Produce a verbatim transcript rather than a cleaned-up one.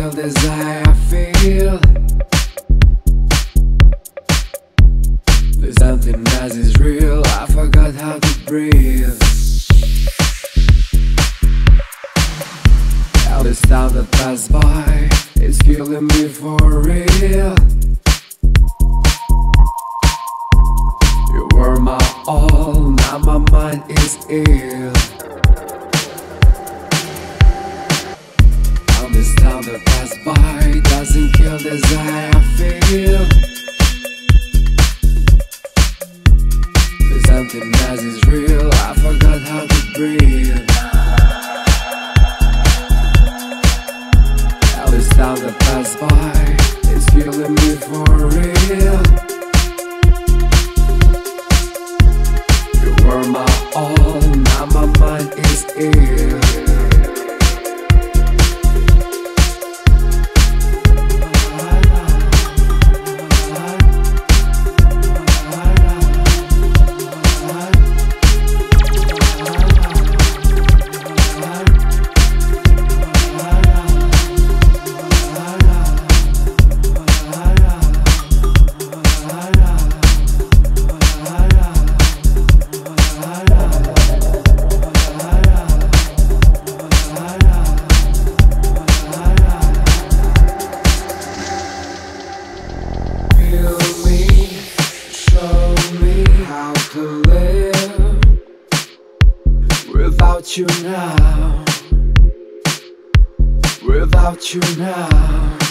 kill the desire I feel. There's something that is real, I forgot how to breathe. All this time that passed by, it's killing me for real. You were my all, now my mind is ill. All this time that passed by doesn't kill the desire I feel. There's something that is real, I forgot how to breathe. All this time that passed by, it's killing me for real. You were my all, now my mind is ill. Without you now, without you now.